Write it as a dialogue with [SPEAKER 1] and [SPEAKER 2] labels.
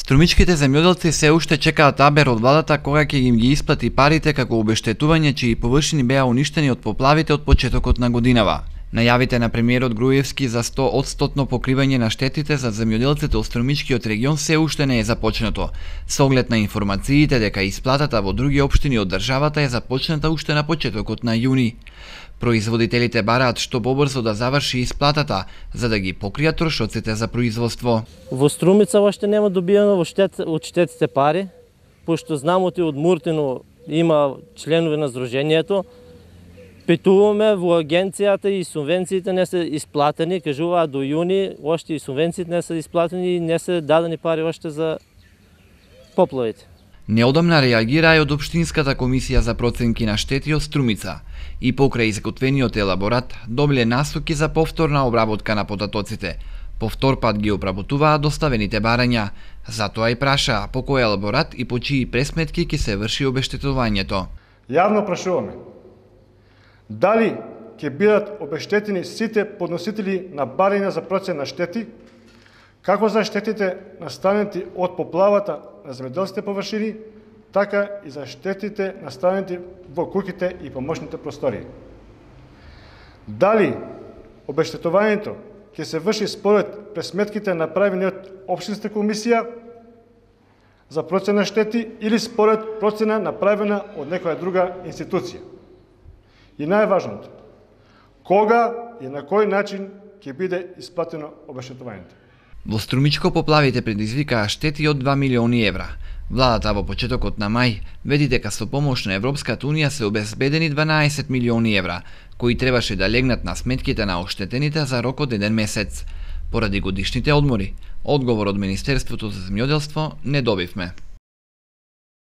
[SPEAKER 1] Струмичките земјоделци се уште чекаат абер од владата кога ќе им ги исплати парите како обештетување чии површини беа уништени од поплавите од почетокот на годинава. Најавите на премиерот Груевски за 100% покривање на штетите за земјоделците од Струмичкиот регион се уште не е започнато, со оглед на информациите дека исплатата во други општини од државата е започната уште на почетокот на јуни. Производителите бараат што побрзо да заврши исплатата, за да ги покријат трошоците за производство.
[SPEAKER 2] Во Струмица уште нема добиено од штетите пари, пошто знамо од Муртино има членови на Сдруженијето. Питуваме во агенцијата и субвенциите не се исплатени, кажуваат до јуни, уште и субвенциите не се исплатени и не се дадени пари уште за поплавите.
[SPEAKER 1] Неодамна реагира и од Општинската комисија за проценки на штети од Струмица и покрај изготвениот елаборат добиле насоки за повторна обработка на потатоците. По втор пат ги обработуваа доставените барања, затоа и праша по кој елаборат и по чии пресметки ќе се врши обештетувањето.
[SPEAKER 3] Јавно прашуваме дали ќе бидат обештетени сите подносители на барања за процена на штети, како за штетите настанети од поплавата на земјоделските површини, така и за штетите настанети во куќите и помошните простории. Дали обештетувањето ќе се врши според пресметките направени од Општинската комисија за процена штети или според процена направена од некоја друга институција. И најважното, кога и на кој начин ќе биде исплатено обештетувањето.
[SPEAKER 1] Во Струмичко поплавите предизвикаа штети од 2 милиони евра. Владата во почетокот на мај веди дека со помош на Европската унија се обезбедени 12 милиони евра, кои требаше да легнат на сметките на оштетените за рок од 1 месец. Поради годишните одмори, одговор од Министерството за земјоделство не добивме.